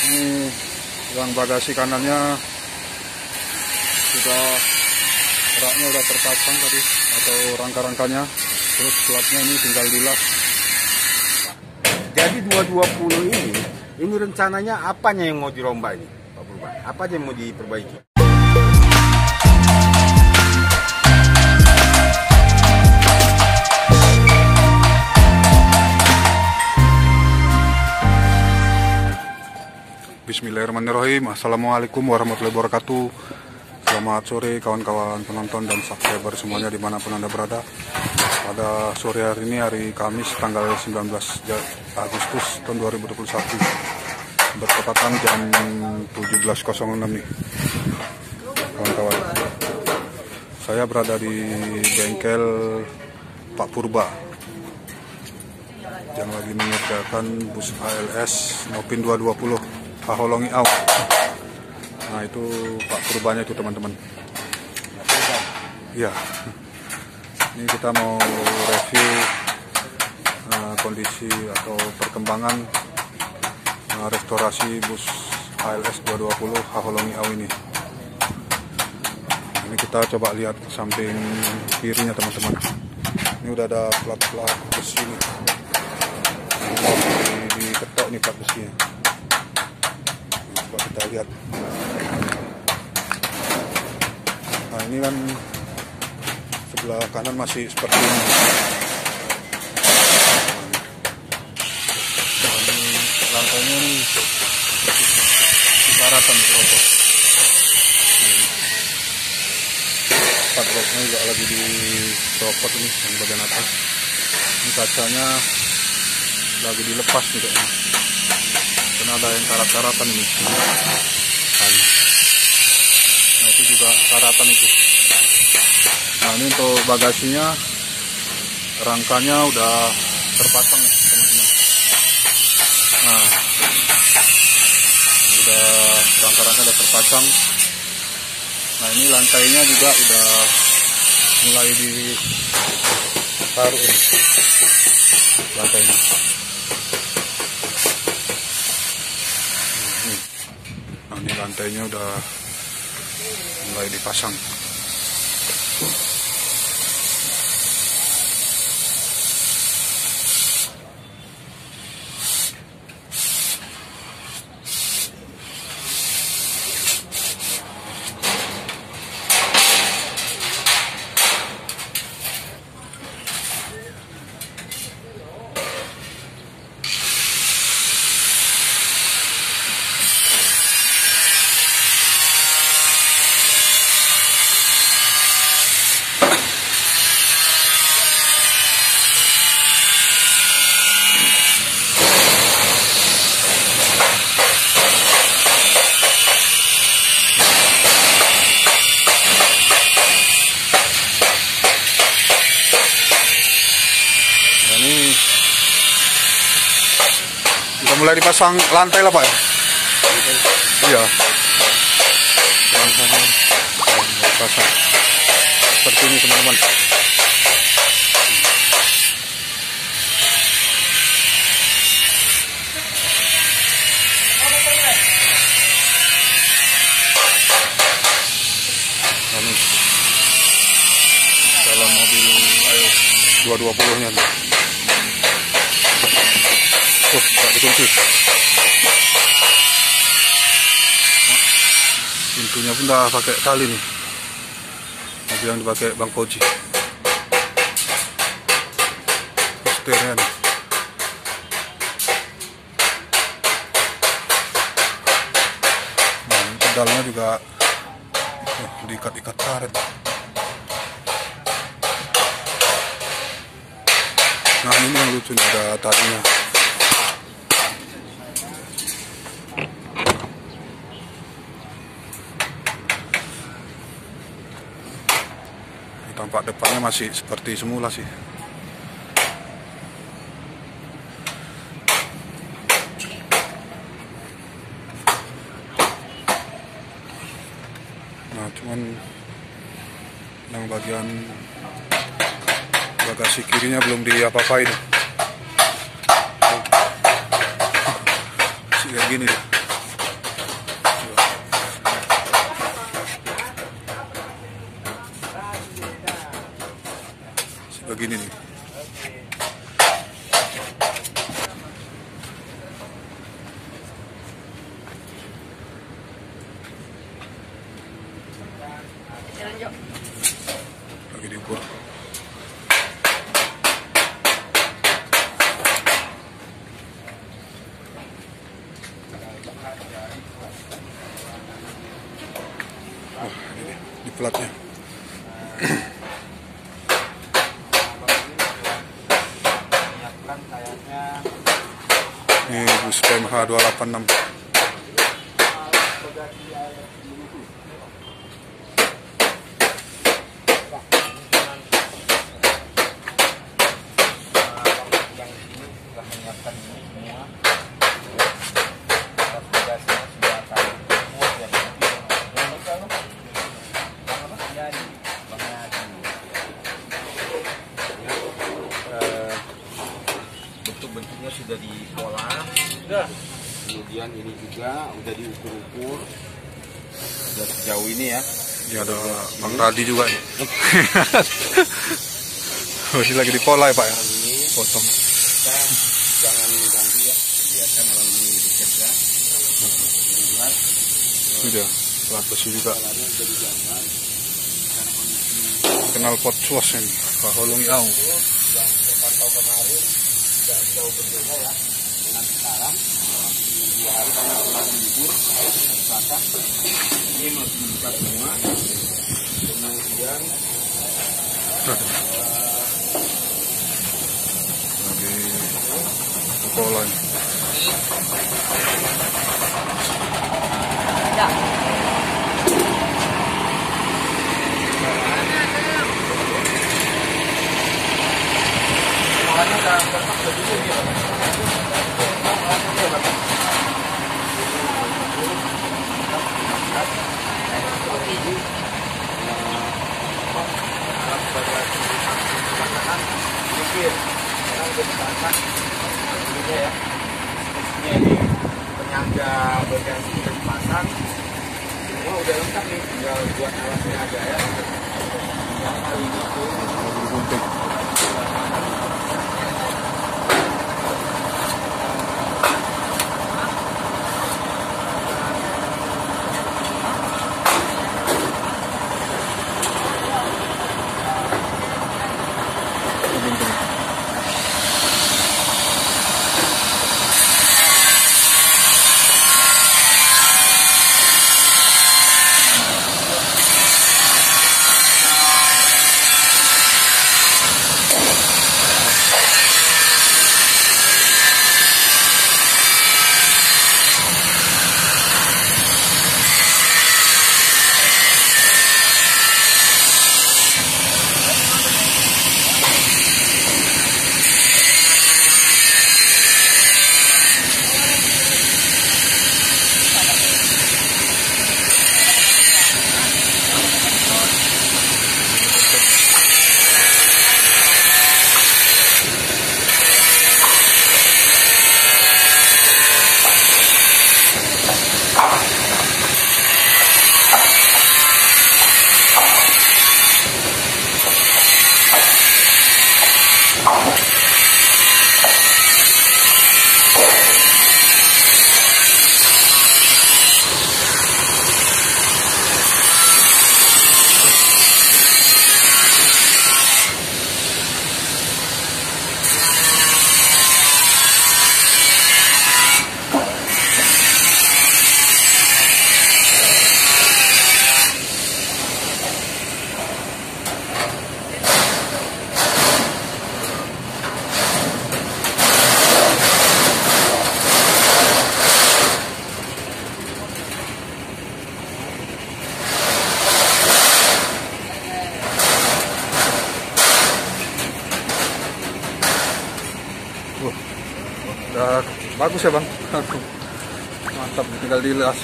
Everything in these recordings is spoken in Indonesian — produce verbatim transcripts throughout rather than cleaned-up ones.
Ini yang bagasi kanannya sudah raknya udah terpasang tadi atau rangka-rangkanya, terus platnya ini tinggal dilas. Jadi dua dua puluh ini, ini rencananya apanya yang mau dirombak ini, Pak Purba? Apa aja yang mau diperbaiki? Bismillahirrahmanirrahim. Assalamualaikum warahmatullahi wabarakatuh. Selamat sore kawan-kawan penonton dan subscriber semuanya dimanapun Anda berada. Pada sore hari ini, hari Kamis tanggal sembilan belas Agustus tahun dua ribu dua puluh satu, bertepatan jam tujuh belas enam nih kawan-kawan. Saya berada di bengkel Pak Purba yang lagi mengerjakan bus A L S Nopin dua dua puluh Haholongi Au. Nah, itu Pak Purbanya itu teman-teman. Ya, ini kita mau review uh, kondisi atau perkembangan uh, restorasi bus A L S dua dua puluh Haholongi Au ini. Ini kita coba lihat samping kirinya teman-teman. Ini udah ada plat-plat besi nih. Ini diketok nih plat besinya. Coba kita lihat. Nah, ini kan sebelah kanan masih seperti ini. Nah, ini lantainya nih diparatan roboh. Padlocknya juga lagi dicopot ini yang bagian atas. Ini kacanya lagi dilepas nih kayaknya. Karena ada yang karat-karatan ini. Nah, itu juga karatan itu. Nah, ini untuk bagasinya, rangkanya udah terpasang nih teman-teman. Nah, udah rangka-rangka udah terpasang. Nah, ini lantainya juga udah mulai ditaruh ini lantainya. Nah, ini lantainya udah mulai dipasang. Mulai dipasang lantai lah Pak ya? Iya. Lantainya dipasang seperti ini teman-teman. Ini dalam mobil ayo dua dua puluh nya nih. Oh, tak dikunci. Pintunya pun dah pakai tali nih. Mobil yang dipakai Bang Koji. Setirnya nih. Nah, pedalnya juga oh, diikat-ikat karet. Nah, ini yang lucu nih, ada talinya. Tampak depannya masih seperti semula sih. Nah, cuman yang bagian bagasi kirinya belum diapa-apain. Masih kayak gini deh. gini nih. Lagi diukur. Oh, ini di platnya. Ini bus P M H dua delapan enam. Bentuk-bentuknya sudah dipola, kemudian ini juga udah diukur-ukur, sudah sejauh ini ya. Ini ada Bang Radi juga nih. Masih lagi dipola ya Pak ya? Potong. Kita jangan mengganggu ya, biarkan orang ini bekerja. Yang jelas, Sudah, pelat besi juga. polanya sudah dijalankan. Kenal pot suas ini, Pak Holong Iau. Yang terpantau kemarin tidak jauh berbeda ya dengan sekarang. Dua hari karena kemarin libur, Selasa. Ini masih buka semua. Kemudian Lagi pola ini. ini penyangga bagian sudah dipasang, semua udah lengkap nih, tinggal buat alatnya aja ya. Yang kali itu Gunting. Udah bagus ya Bang. Mantap, tinggal dilas.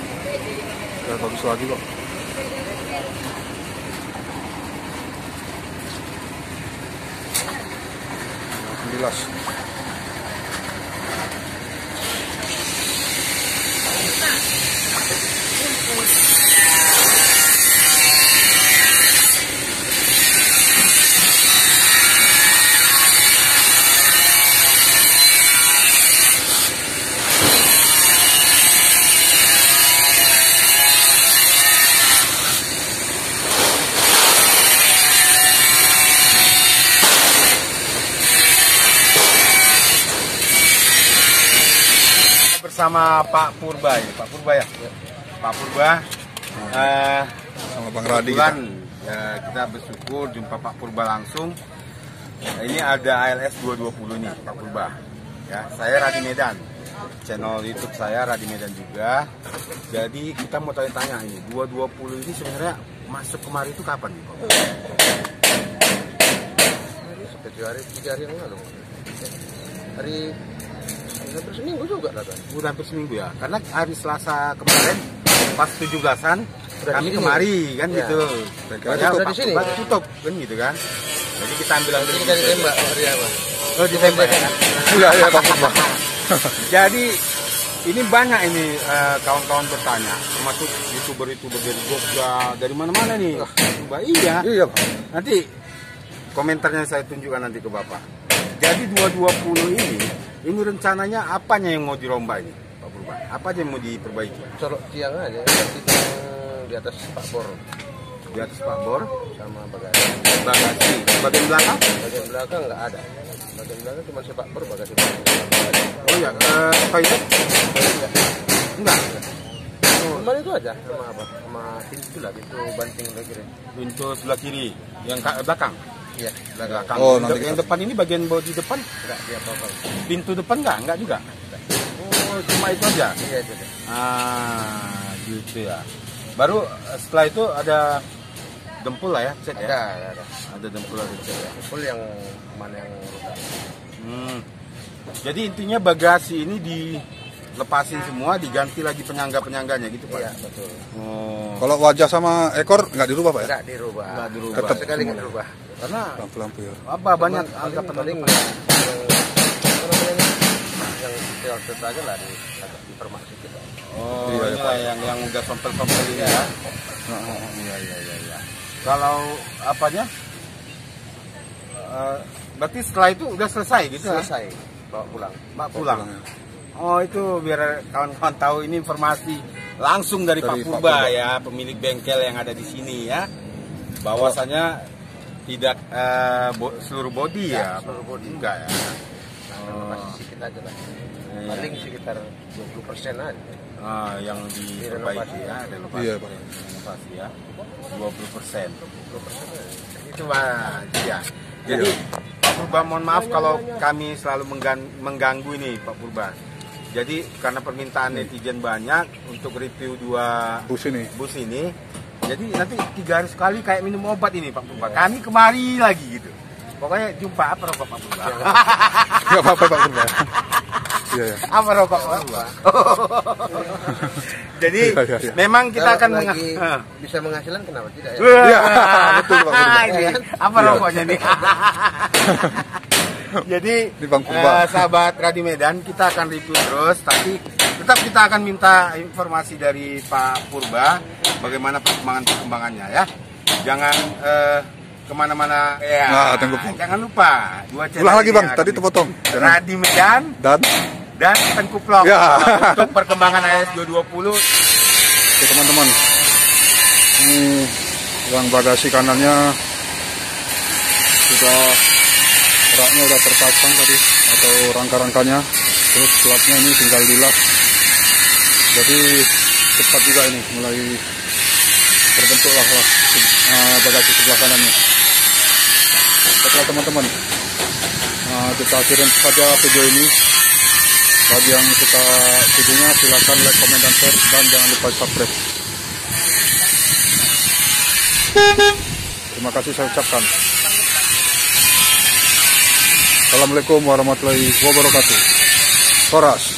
Udah bagus lagi kok. Dilas. sama Pak Purba ya, Pak Purba ya. Pak Purba. Uh, sama Bang Radi kita. Ya, kita bersyukur jumpa Pak Purba langsung. Ini ada A L S dua dua puluh ini Pak Purba. Ya, saya Radi Medan. Channel YouTube saya Radi Medan juga. Jadi kita mau tanya-tanya ini dua dua puluh ini sebenarnya masuk kemari itu kapan nih, Pak? Tujuh hari, tiga hari yang lalu. Hari hampir seminggu juga datang. Udah hampir seminggu ya. Karena hari Selasa kemarin pas tujuh belasan kami kemari kan ya. Gitu. Padahal udah di sini. Tutup kan gitu kan. Jadi kita ambil ambil kita ditembak hari apa? Oh ditembak ya. Iya iya Pak Purba. Jadi ini banyak ini kawan-kawan uh, bertanya, termasuk youtuber-youtuber dari Jogja, dari mana-mana nih. Mbak iya. Iya Pak. Nanti komentarnya saya tunjukkan nanti ke Bapak. Jadi dua dua puluh ini, ini rencananya apanya yang mau dirombak ini, Pak Purba? Apa aja yang mau diperbaiki? Colok tiang aja, tiang di atas pakbor. Di atas pakbor sama bagasi. Bagasi. Bagian belakang? Bagian belakang nggak ada. Bagian belakang cuma sepakbor, bagasi. Oh ya, uh, toilet? Enggak. Enggak. Oh. Cuma itu aja sama apa? Sama pintu lah, pintu banting lagi. Pintu sebelah kiri, yang belakang. Iya, belakang. Oh, nanti yang kita... depan ini bagian bodi depan enggak dia apa-apa. Pintu depan enggak? Enggak juga. Oh, cuma itu aja. Iya, itu aja. Ah, gitu ya. Baru setelah itu ada dempul lah ya, cat ya. Ada, ada, ada. Ada dempul ada cat ya. Dempul yang mana yang rusak. Hmm. Jadi intinya bagasi ini dilepasin semua, diganti lagi penyangga-penyangganya gitu Pak. Iya, betul. Oh. Kalau wajah sama ekor nggak dirubah Pak ya? Enggak dirubah. Enggak dirubah. Tetap sekali enggak dirubah. Karena lampu-lampu ya. apa banyak anggapan paling yang yang filter aja lah di informasi kita. Oh, iya, ini lah yang yang udah sompel-sompel ini ya. Oh, iya iya iya iya. Kalau apanya? Uh, berarti setelah itu udah selesai gitu ya? Selesai. Bawa pulang. Bawa pulang. Ya. Oh, itu biar kawan-kawan tahu ini informasi langsung dari, dari Pak Purba ya, pemilik bengkel yang ada di sini ya. Bahwasanya tidak uh, bo seluruh body ya, ya, seluruh body enggak ya. Oh. Masih sedikit aja lah. Ya. Paling sekitar dua puluh persen aja. Ah, yang diperbaiki ya, renovasi, iya, Pak. renovasi ya, dua puluh persen. Itu Pak, ya. Jadi Pak Purba mohon maaf kalau kami selalu mengganggu ini Pak Purba. Jadi karena permintaan netizen banyak untuk review dua bus ini. Bus ini. Jadi nanti tiga hari sekali kayak minum obat ini Pak Purba. Kami kemari lagi gitu. Pokoknya jumpa apa rokok Pak Purba? Enggak apa-apa Pak Purba. Iya, ya. Apa rokok Pak Purba? Jadi ya, ya, ya. memang kita kalau akan lagi bisa menghasilkan kenapa tidak ya? Iya, betul Pak Purba. Apa ya. Rokoknya nih? Jadi eh, sahabat Radi Medan, kita akan review terus, tapi tetap kita akan minta informasi dari Pak Purba bagaimana perkembangan-perkembangannya ya. Jangan eh, kemana-mana ya. Nah, jangan lupa dua channel. Ulang lagi Bang, tadi terpotong. Radi Medan dan dan Tengku Vlog ya. Untuk perkembangan A L S dua dua puluh. Oke teman-teman, ini yang bagasi kanannya sudah raknya udah terpasang tadi atau rangka-rangkanya, terus slabnya ini tinggal dilas. Jadi cepat juga ini mulai terbentuklah uh, bagasi sebelah kanannya. Oke teman-teman, uh, kita akhirin saja video ini. Bagi yang suka videonya silahkan like, comment, dan share, dan jangan lupa subscribe. Terima kasih saya ucapkan. Assalamualaikum warahmatullahi wabarakatuh. Soras.